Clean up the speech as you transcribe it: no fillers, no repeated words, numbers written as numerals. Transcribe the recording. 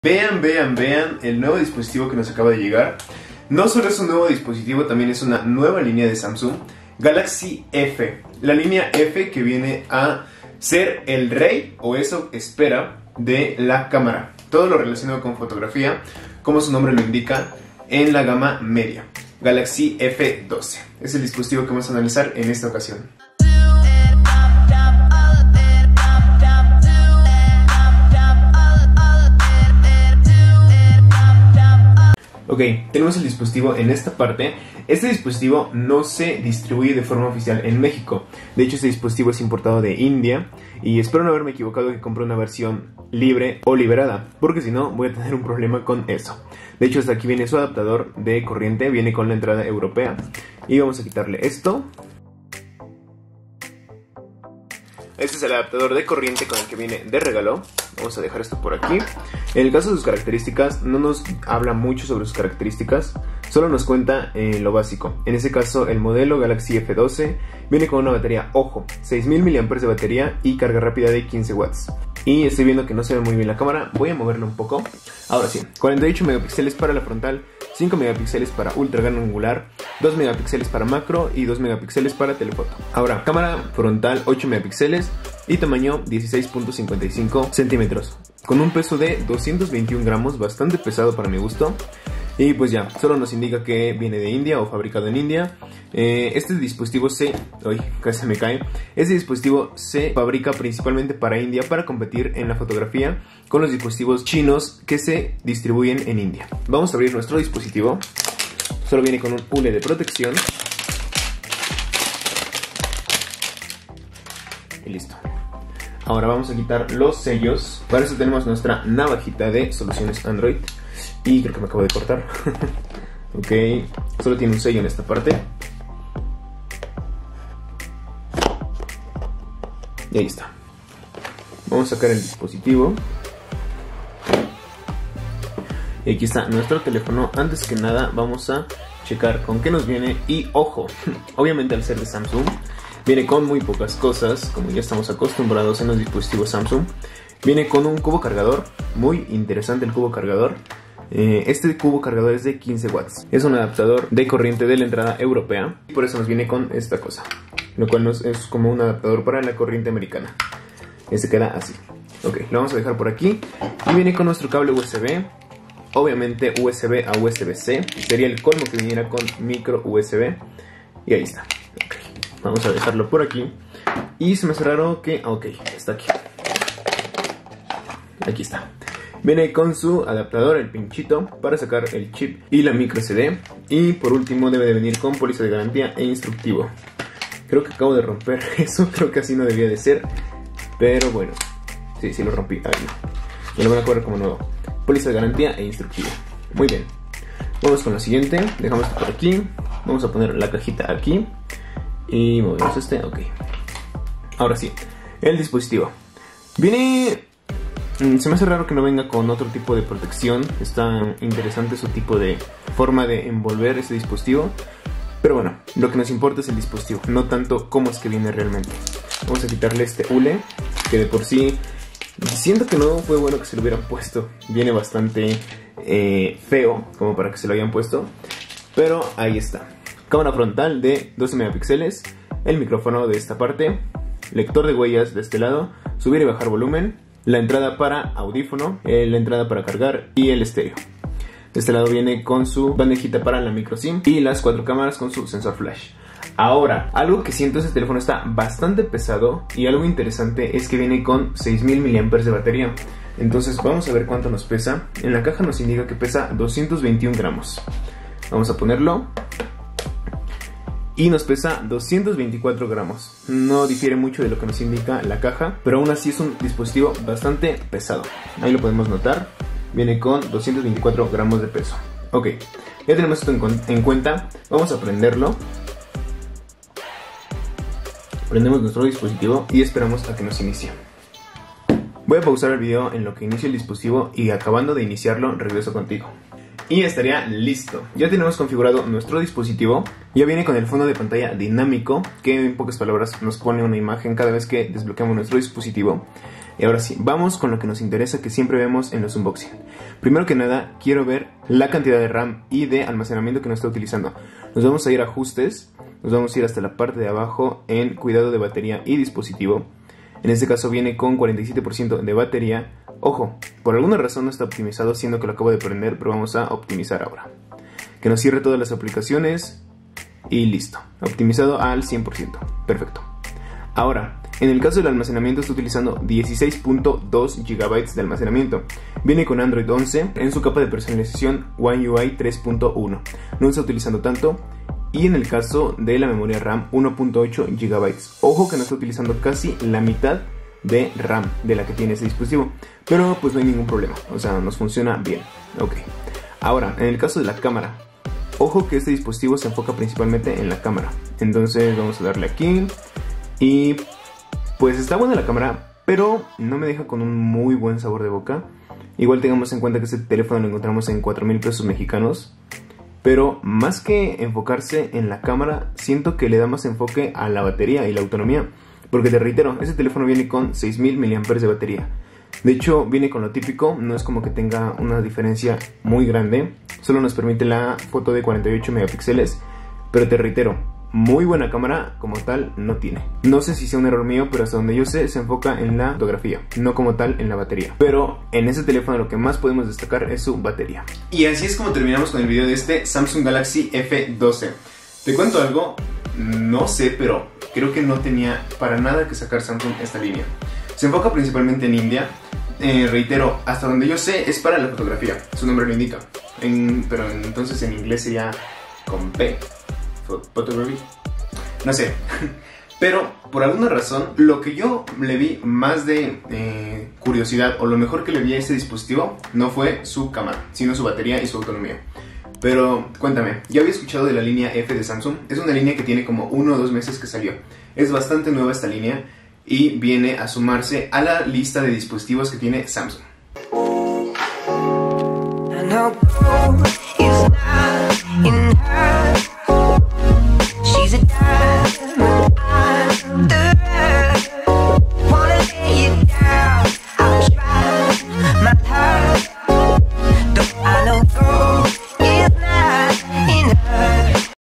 Vean el nuevo dispositivo que nos acaba de llegar. No solo es un nuevo dispositivo, también es una nueva línea de Samsung, Galaxy F. La línea F que viene a ser el rey, o eso espera, de la cámara. Todo lo relacionado con fotografía, como su nombre lo indica, en la gama media. Galaxy F12 es el dispositivo que vamos a analizar en esta ocasión. Ok, tenemos el dispositivo en esta parte. Este dispositivo no se distribuye de forma oficial en México. De hecho, este dispositivo es importado de India. Y espero no haberme equivocado que compré una versión libre o liberada, porque si no voy a tener un problema con eso. De hecho, hasta aquí viene su adaptador de corriente. Viene con la entrada europea. Y vamos a quitarle esto. Este es el adaptador de corriente con el que viene de regalo. Vamos a dejar esto por aquí. En el caso de sus características, no nos habla mucho sobre sus características, solo nos cuenta lo básico. En ese caso, el modelo Galaxy F12 viene con una batería, ojo, 6000 mAh de batería y carga rápida de 15 watts. Y estoy viendo que no se ve muy bien la cámara, voy a moverla un poco. Ahora sí, 48 megapíxeles para la frontal, 5 megapíxeles para ultra gran angular, 2 megapíxeles para macro y 2 megapíxeles para telefoto. Ahora, cámara frontal 8 megapíxeles y tamaño 16.55 centímetros, con un peso de 221 gramos, bastante pesado para mi gusto. Y pues ya, solo nos indica que viene de India o fabricado en India. Este dispositivo casi me cae. Este dispositivo se fabrica principalmente para India para competir en la fotografía con los dispositivos chinos que se distribuyen en India. Vamos a abrir nuestro dispositivo. Solo viene con un hule de protección. Y listo. Ahora vamos a quitar los sellos. Para eso tenemos nuestra navajita de soluciones Android. Y creo que me acabo de cortar. Ok, solo tiene un sello en esta parte. Y ahí está. Vamos a sacar el dispositivo. Y aquí está nuestro teléfono. Antes que nada vamos a checar con qué nos viene. Y ojo, obviamente al ser de Samsung, viene con muy pocas cosas, como ya estamos acostumbrados en los dispositivos Samsung. Viene con un cubo cargador, muy interesante el cubo cargador. Este cubo cargador es de 15 watts. Es un adaptador de corriente de la entrada europea. Y por eso nos viene con esta cosa, lo cual es como un adaptador para la corriente americana. Este queda así. Ok, lo vamos a dejar por aquí. Y viene con nuestro cable USB. Obviamente USB a USB-C. Sería el colmo que viniera con micro USB. Y ahí está. Okay. Vamos a dejarlo por aquí. Y se me hace raro que... ok, está aquí. Aquí está. Viene con su adaptador, el pinchito, para sacar el chip y la micro SD. Y por último debe de venir con póliza de garantía e instructivo. Creo que acabo de romper eso, creo que así no debía de ser. Pero bueno, sí lo rompí. Ahí no. Me lo van a cobrar como nuevo. Póliza de garantía e instructivo. Muy bien. Vamos con la siguiente. Dejamos esto por aquí. Vamos a poner la cajita aquí. Y movemos este, ok. Ahora sí, el dispositivo. Viene... se me hace raro que no venga con otro tipo de protección. Está interesante su tipo de forma de envolver este dispositivo. Pero bueno, lo que nos importa es el dispositivo, no tanto cómo es que viene realmente. Vamos a quitarle este hule, que de por sí siento que no fue bueno que se lo hubieran puesto. Viene bastante feo como para que se lo hayan puesto. Pero ahí está. Cámara frontal de 12 megapíxeles. El micrófono de esta parte. Lector de huellas de este lado. Subir y bajar volumen. La entrada para audífono, la entrada para cargar y el estéreo. De este lado viene con su bandejita para la micro SIM y las 4 cámaras con su sensor flash. Ahora, algo que siento es que este teléfono está bastante pesado y algo interesante es que viene con 6000 mAh de batería. Entonces vamos a ver cuánto nos pesa. En la caja nos indica que pesa 221 gramos. Vamos a ponerlo. Y nos pesa 224 gramos. No difiere mucho de lo que nos indica la caja, pero aún así es un dispositivo bastante pesado. Ahí lo podemos notar. Viene con 224 gramos de peso. Ok, ya tenemos esto en cuenta. Vamos a prenderlo. Prendemos nuestro dispositivo y esperamos a que nos inicie. Voy a pausar el video en lo que inicia el dispositivo y acabando de iniciarlo regreso contigo. Y estaría listo. Ya tenemos configurado nuestro dispositivo. Ya viene con el fondo de pantalla dinámico, que en pocas palabras nos pone una imagen cada vez que desbloqueamos nuestro dispositivo. Y ahora sí, vamos con lo que nos interesa, que siempre vemos en los unboxing. Primero que nada, quiero ver la cantidad de RAM y de almacenamiento que nos está utilizando. Nos vamos a ir a ajustes, nos vamos a ir hasta la parte de abajo en cuidado de batería y dispositivo. En este caso viene con 47% de batería. Ojo, por alguna razón no está optimizado, siendo que lo acabo de prender, pero vamos a optimizar ahora. Que nos cierre todas las aplicaciones y listo, optimizado al 100%, perfecto. Ahora, en el caso del almacenamiento está utilizando 16.2 GB de almacenamiento. Viene con Android 11 en su capa de personalización One UI 3.1. No está utilizando tanto. Y en el caso de la memoria RAM, 1.8 GB. Ojo que no está utilizando casi la mitad de RAM de la que tiene ese dispositivo. Pero pues no hay ningún problema, o sea, nos funciona bien. Ok. Ahora, en el caso de la cámara, ojo que este dispositivo se enfoca principalmente en la cámara. Entonces vamos a darle aquí. Y pues está buena la cámara, pero no me deja con un muy buen sabor de boca. Igual tengamos en cuenta que este teléfono lo encontramos en 4,000 pesos mexicanos. Pero más que enfocarse en la cámara, siento que le da más enfoque a la batería y la autonomía. Porque te reitero, este teléfono viene con 6000 mAh de batería. De hecho, viene con lo típico, no es como que tenga una diferencia muy grande. Solo nos permite la foto de 48 megapíxeles. Pero te reitero, muy buena cámara como tal no tiene. No sé si sea un error mío, pero hasta donde yo sé se enfoca en la fotografía, no como tal en la batería. Pero en este teléfono lo que más podemos destacar es su batería. Y así es como terminamos con el video de este Samsung Galaxy F12. Te cuento algo, no sé, pero creo que no tenía para nada que sacar Samsung esta línea. Se enfoca principalmente en India. Reitero, hasta donde yo sé es para la fotografía, su nombre lo indica. Pero entonces en inglés sería con P. Photography, no sé. Pero por alguna razón lo que yo le vi más de curiosidad, o lo mejor que le vi a este dispositivo, no fue su cámara, sino su batería y su autonomía. Pero cuéntame, ¿ya había escuchado de la línea F de Samsung? Es una línea que tiene como 1 o 2 meses que salió. Es bastante nueva esta línea y viene a sumarse a la lista de dispositivos que tiene Samsung.